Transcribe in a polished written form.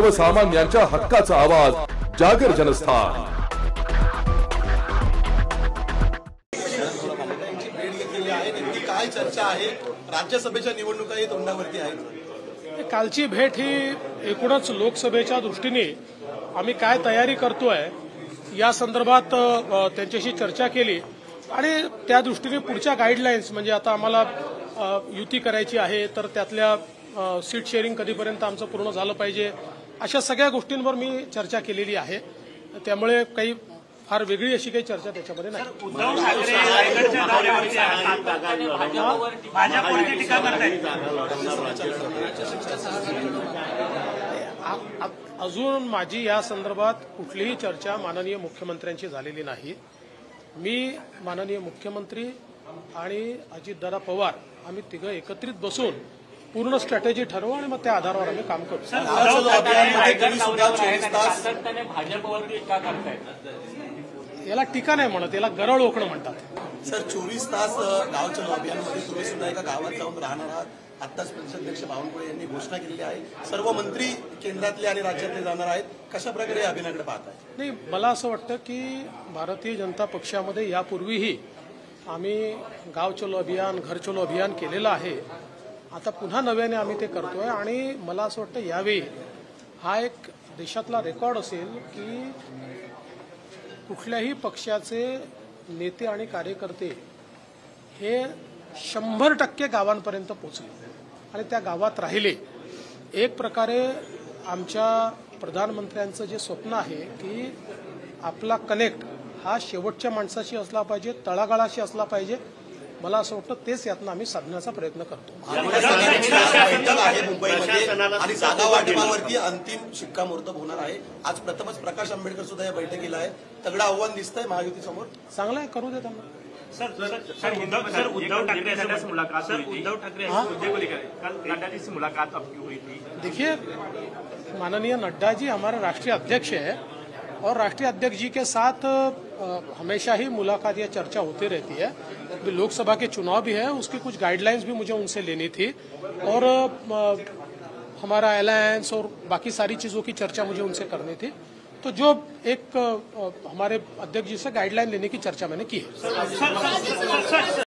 सर्वसामान्यांच्या हक्काचा आवाज जागर जनस्थान। काय चर्चा आहे? राज्यसभेच्या निवडणुका तोंडावरती आहेत। कालची भेट ही एकूणच लोकसभेच्या दृष्टीने आम्ही काय तयारी करतोय या संदर्भात त्यांच्याशी चर्चा केली आणि त्या दृष्टीने पुढच्या गाईडलाईन्स म्हणजे आता आम्हाला युती करायची आहे तर त्यातल्या सीट शेअरिंग कधीपर्यंत आमचं पूर्ण झालं पाहिजे अशा सगळ्या गोष्टींवर मी चर्चा केलेली आहे। त्यामुळे काही फार वेगळी अशी काही चर्चा त्याच्यामध्ये नाही। उद्धव ठाकरे रायगडच्या दौऱ्यावरती भाजपवरती टीका करतायत। अजून माझी या संदर्भात कुठलीही चर्चा माननीय मुख्यमंत्र्यांशी झालेली नाही। मी माननीय मुख्यमंत्री आणि अजितदादा पवार आम्ही तिघं एकत्रित बसून पूर्ण स्ट्रॅटेजी ठरवू आणि मग त्या आधारावर आम्ही काम करू। भाजपवरती टीका करतायत। याला टीका नाही म्हणत, याला गरळ ओकणं म्हणतात। सर 24 तास गावच्या अभियानामध्ये तुम्ही सुद्धा एका गावात जाऊन राहणार आहात। आत्ताच प्रदेशाध्यक्ष बावनकुळे यांनी घोषणा केलेली आहे, सर्व मंत्री केंद्रातले आणि राज्यातले जाणार आहेत। कशा प्रकारे अभियानाकडे पाहताय? नाही, मला असं वाटतं की भारतीय जनता पक्षामध्ये यापूर्वीही आम्ही गाव चलो अभियान, घर चलो अभियान केलेलं आहे। आता पुन्हा नव्याने आम्ही ते करतोय आणि मला असं वाटतं यावेळी हा एक देशातला रेकॉर्ड असेल की कुठल्याही पक्षाचे नेते आणि कार्यकर्ते हे 100% गावांपर्यंत पोहोचले आणि त्या गावात राहिले। एक प्रकारे आमच्या प्रधानमंत्र्यांचं जे स्वप्न आहे की आपला कनेक्ट हा शेवटच्या माणसाशी असला पाहिजे, तळागाळाशी असला पाहिजे, मला असं वाटतं तेच यातनं आम्ही साधण्याचा प्रयत्न करतो। बैठक आहे मुंबईमध्ये आणि जागा वाटपावरती अंतिम शिक्कामोर्तब होणार आहे। आज प्रथमच प्रकाश आंबेडकर सुद्धा या बैठकीला आहे। तगडं आव्हान दिसतंय महायुती समोर। चांगलं आहे, करू देत आम्हाला। उद्धव ठाकरे से मुलाकात उद्धव ठाकरे मुद्दे को लेकर कल नड्डा जी से मुलाकात आपकी हुई थी। देखिए, माननीय नड्डा जी हमारे राष्ट्रीय अध्यक्ष है और राष्ट्रीय अध्यक्ष जी के साथ हमेशा ही मुलाकात या चर्चा होती रहती है। अभी लोकसभा के चुनाव भी है, उसकी कुछ गाइडलाइंस भी मुझे उनसे लेनी थी और हमारा अलायंस और बाकी सारी चीज़ों की चर्चा मुझे उनसे करनी थी। तो जो एक हमारे अध्यक्ष जी से गाइडलाइन लेने की चर्चा मैंने की है।